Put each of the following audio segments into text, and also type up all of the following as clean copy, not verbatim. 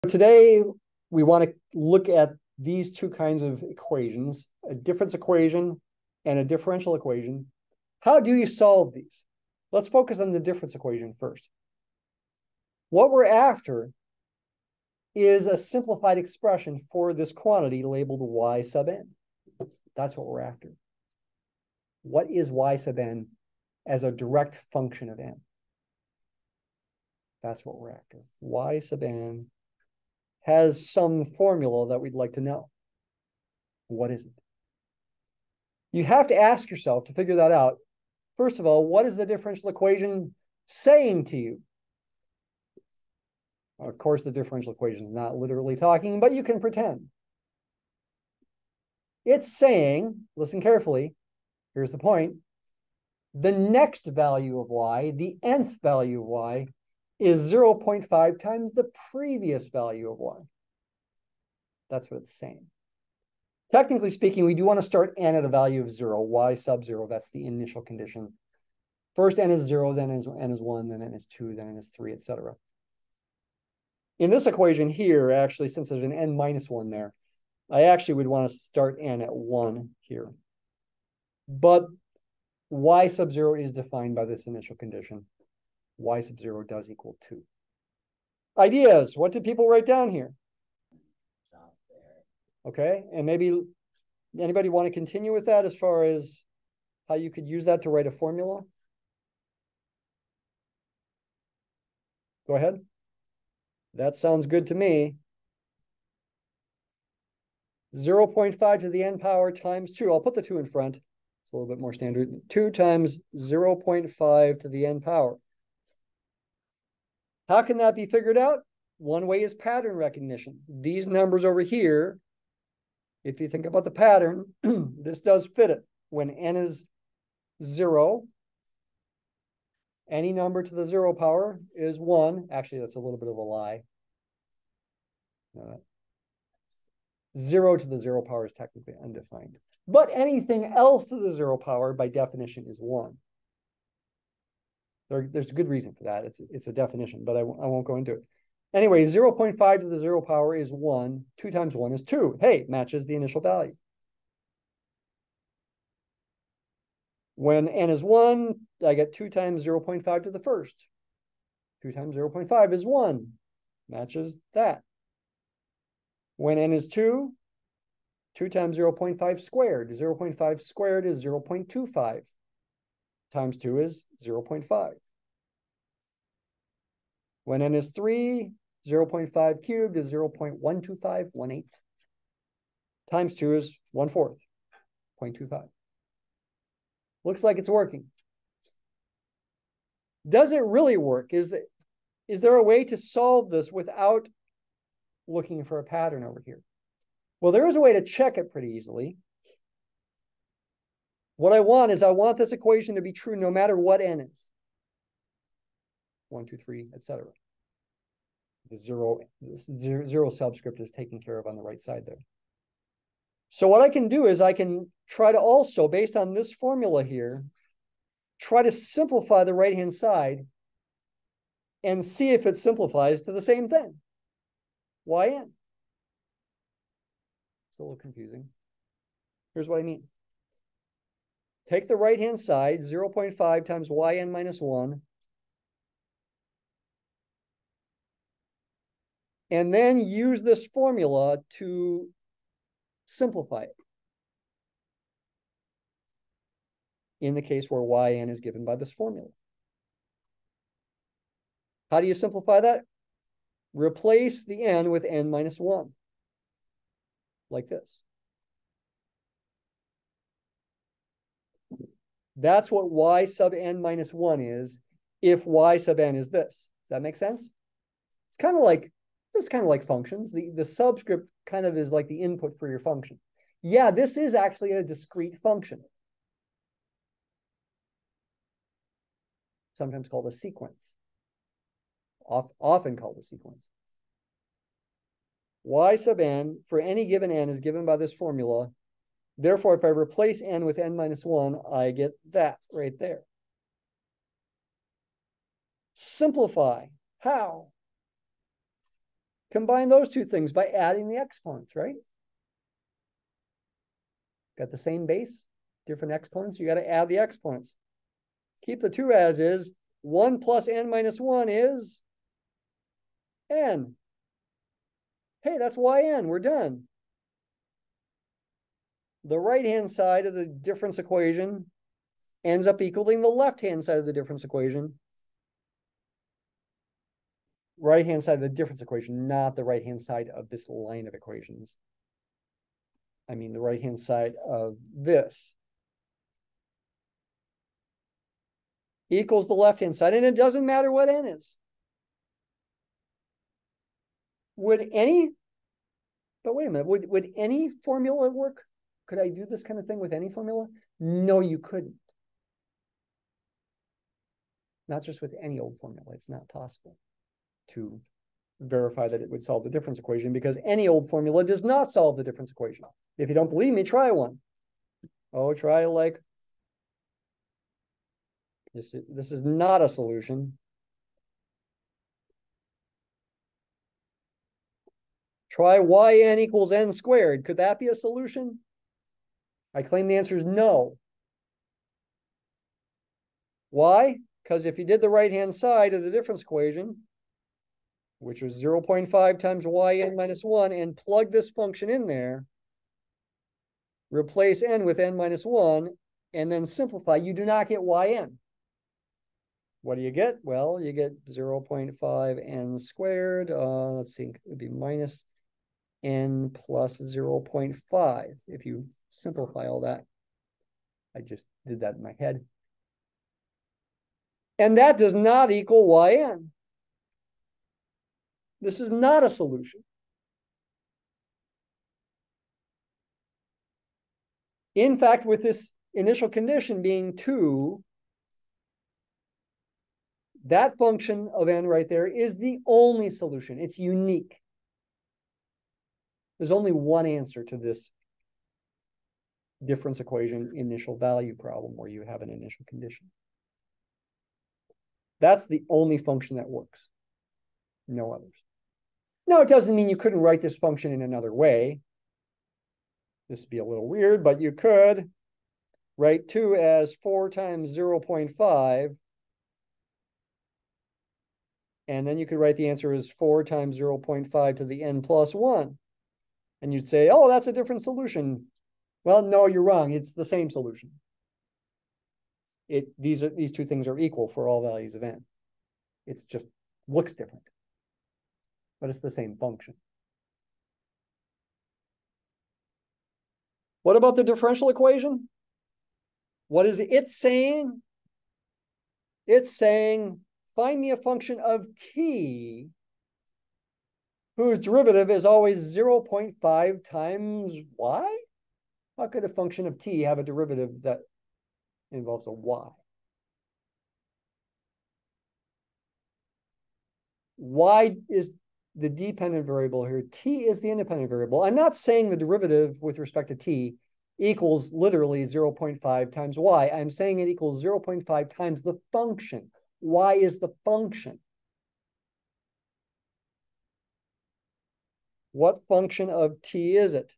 Today, we want to look at these two kinds of equations, a difference equation and a differential equation. How do you solve these? Let's focus on the difference equation first. What we're after is a simplified expression for this quantity labeled y sub n. That's what we're after. What is y sub n as a direct function of n? That's what we're after. Y sub n has some formula that we'd like to know. What is it? You have to ask yourself to figure that out. First of all, what is the differential equation saying to you? Of course, the differential equation is not literally talking, but you can pretend. It's saying, listen carefully, here's the point, the next value of y, the nth value of y, is 0.5 times the previous value of y. That's what it's saying. Technically speaking, we do want to start n at a value of 0, y sub 0. That's the initial condition. First n is 0, then n is 1, then n is 2, then n is 3, etc. In this equation here, actually, since there's an n minus 1 there, I actually would want to start n at 1 here. But y sub 0 is defined by this initial condition. Y sub 0 does equal 2. Ideas. What did people write down here? Okay, and maybe anybody want to continue with that as far as how you could use that to write a formula? Go ahead. That sounds good to me. 0.5 to the n power times 2. I'll put the 2 in front. It's a little bit more standard. 2 times 0.5 to the n power. How can that be figured out? One way is pattern recognition. These numbers over here, if you think about the pattern, this does fit it. When n is 0, any number to the 0 power is 1. Actually, that's a little bit of a lie. 0 to the 0 power is technically undefined. But anything else to the 0 power, by definition, is 1. There's a good reason for that. It's a definition, but I won't go into it. Anyway, 0.5 to the 0 power is 1. 2 times 1 is 2. Hey, matches the initial value. When n is 1, I get 2 times 0.5 to the first. 2 times 0.5 is 1. Matches that. When n is 2, 2 times 0.5 squared. 0.5 squared is 0.25. Times 2 is 0.5. When n is 3, 0.5 cubed is 0.125, 1/8. Times 2 is 1/4, 0.25. Looks like it's working. Does it really work? Is there a way to solve this without looking for a pattern over here? Well, there is a way to check it pretty easily. What I want this equation to be true no matter what n is. 1, 2, 3, etc. The zero subscript is taken care of on the right side there. So what I can do is I can try to also, based on this formula here, try to simplify the right-hand side and see if it simplifies to the same thing. Yn. It's a little confusing. Here's what I mean. Take the right-hand side, 0.5 times yn minus 1. And then use this formula to simplify it. In the case where yn is given by this formula. How do you simplify that? Replace the n with n minus 1. Like this. That's what y sub n minus 1 is if y sub n is this. Does that make sense? It's kind of like, this is kind of like functions. The subscript kind of is like the input for your function. Yeah, this is actually a discrete function. Sometimes called a sequence. Often called a sequence. Y sub n for any given n is given by this formula. Therefore, if I replace n with n minus 1, I get that right there. Simplify. How? Combine those two things by adding the exponents, right? Got the same base, different exponents. You got to add the exponents. Keep the two as is. 1 plus n minus 1 is n. Hey, that's yn. We're done. The right-hand side of the difference equation ends up equaling the left-hand side of the difference equation. Right-hand side of the difference equation, not the right-hand side of this line of equations. I mean, the right-hand side of this equals the left-hand side, and it doesn't matter what n is. But wait a minute, would any formula work? Could I do this kind of thing with any formula? No, you couldn't. Not just with any old formula. It's not possible to verify that it would solve the difference equation, because any old formula does not solve the difference equation. If you don't believe me, try one. Oh, try like this. This is not a solution. Try yn equals n squared. Could that be a solution? I claim the answer is no. Why? Because if you did the right-hand side of the difference equation, which was 0.5 times yn minus 1, and plug this function in there, replace n with n minus 1, and then simplify, you do not get yn. What do you get? Well, you get 0.5 n squared. Let's see, it would be minus n plus 0.5 if you simplify all that. I just did that in my head. And that does not equal yn. This is not a solution. In fact, with this initial condition being 2, that function of n right there is the only solution. It's unique. There's only one answer to this difference equation initial value problem where you have an initial condition. That's the only function that works. No others. Now, it doesn't mean you couldn't write this function in another way. This would be a little weird, but you could write 2 as 4 times 0.5. And then you could write the answer as 4 times 0.5 to the n plus 1. And you'd say, oh, that's a different solution. Well, no, you're wrong. It's the same solution. These two things are equal for all values of n. It's just looks different, but it's the same function. What about the differential equation? What is it saying? It's saying, find me a function of t whose derivative is always 0.5 times y? How could a function of t have a derivative that involves a y? Y is the dependent variable here. T is the independent variable. I'm not saying the derivative with respect to t equals literally 0.5 times y. I'm saying it equals 0.5 times the function. Y is the function. What function of t is it?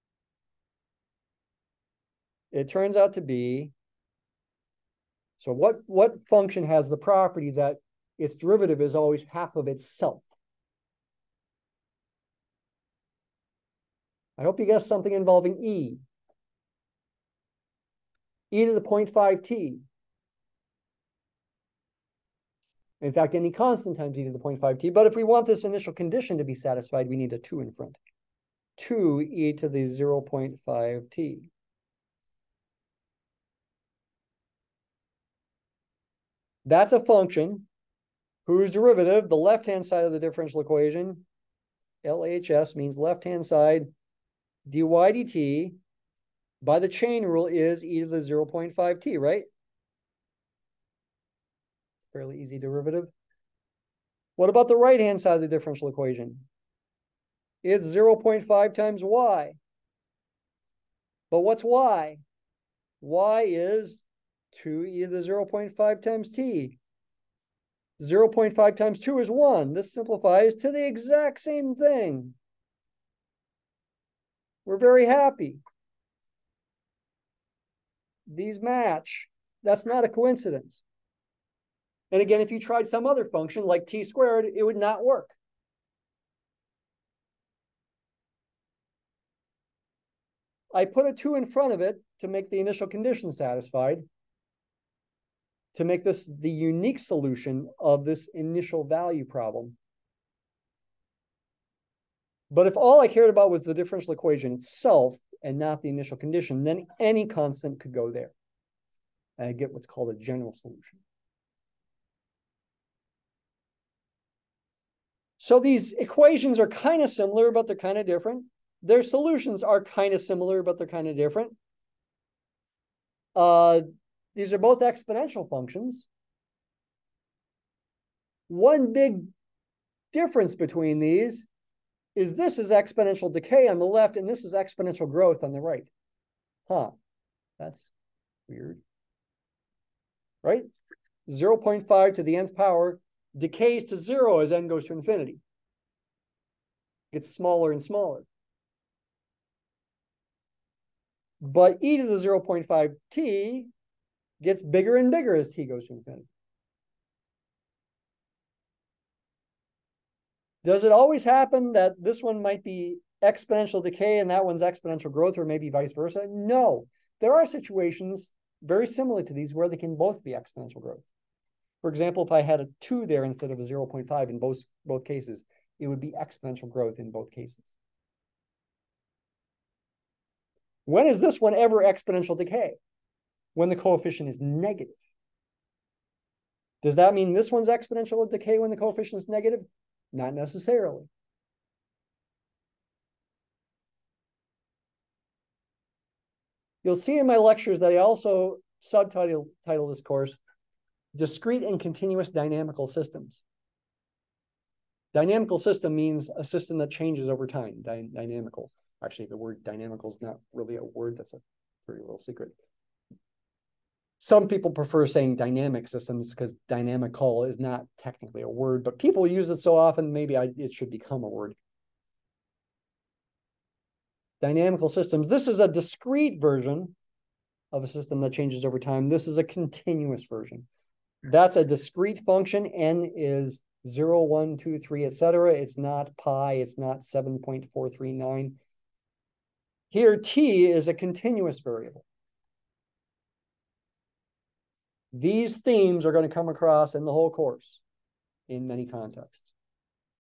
It turns out to be, so what function has the property that its derivative is always half of itself? I hope you guessed something involving e. E to the 0.5t. In fact, any constant times e to the 0.5t. But if we want this initial condition to be satisfied, we need a 2 in front. 2e to the 0.5t. That's a function whose derivative, the left-hand side of the differential equation, LHS means left-hand side, dy dt, by the chain rule is e to the 0.5t, right? Fairly easy derivative. What about the right-hand side of the differential equation? It's 0.5 times y. But what's y? Y is 2e to the 0.5 times t. 0.5 times 2 is 1. This simplifies to the exact same thing. We're very happy. These match. That's not a coincidence. And again, if you tried some other function like t squared, it would not work. I put a 2 in front of it to make the initial condition satisfied, to make this the unique solution of this initial value problem. But if all I cared about was the differential equation itself and not the initial condition, then any constant could go there. And I get what's called a general solution. So these equations are kind of similar, but they're kind of different. Their solutions are kind of similar, but they're kind of different. These are both exponential functions. One big difference between these is this is exponential decay on the left, and this is exponential growth on the right. Huh, that's weird, right? 0.5 to the nth power decays to 0 as n goes to infinity. It gets smaller and smaller. But e to the 0.5t gets bigger and bigger as t goes to infinity. Does it always happen that this one might be exponential decay and that one's exponential growth, or maybe vice versa? No. There are situations very similar to these where they can both be exponential growth. For example, if I had a 2 there instead of a 0.5 in both cases, it would be exponential growth in both cases. When is this one ever exponential decay? When the coefficient is negative. Does that mean this one's exponential decay when the coefficient is negative? Not necessarily. You'll see in my lectures that I also subtitle this course, Discrete and Continuous Dynamical Systems. Dynamical system means a system that changes over time, dynamical. Actually, the word dynamical is not really a word. That's a pretty little secret. Some people prefer saying dynamic systems because dynamical is not technically a word, but people use it so often, maybe it should become a word. Dynamical systems. This is a discrete version of a system that changes over time. This is a continuous version. That's a discrete function. N is 0, 1, 2, 3, etc. It's not pi. It's not 7.439. Here, t is a continuous variable. These themes are going to come across in the whole course in many contexts.